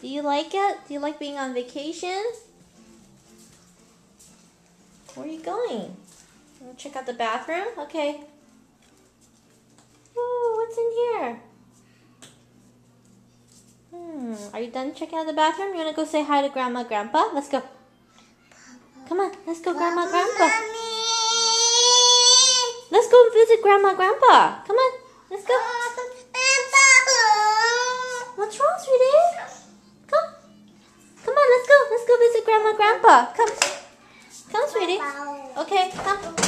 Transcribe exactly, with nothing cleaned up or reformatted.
Do you like it? Do you like being on vacation? Where are you going? Wanna check out the bathroom? Okay. Ooh, what's in here? Hmm, are you done checking out the bathroom? You wanna go say hi to Grandma, Grandpa? Let's go. Come on, let's go, Grandma, Grandpa. Let's go visit Grandma, Grandpa. Come on, let's go. What's wrong, sweetie? Come. Come on, let's go. Let's go visit Grandma, Grandpa. Come. Come, sweetie. Okay, come.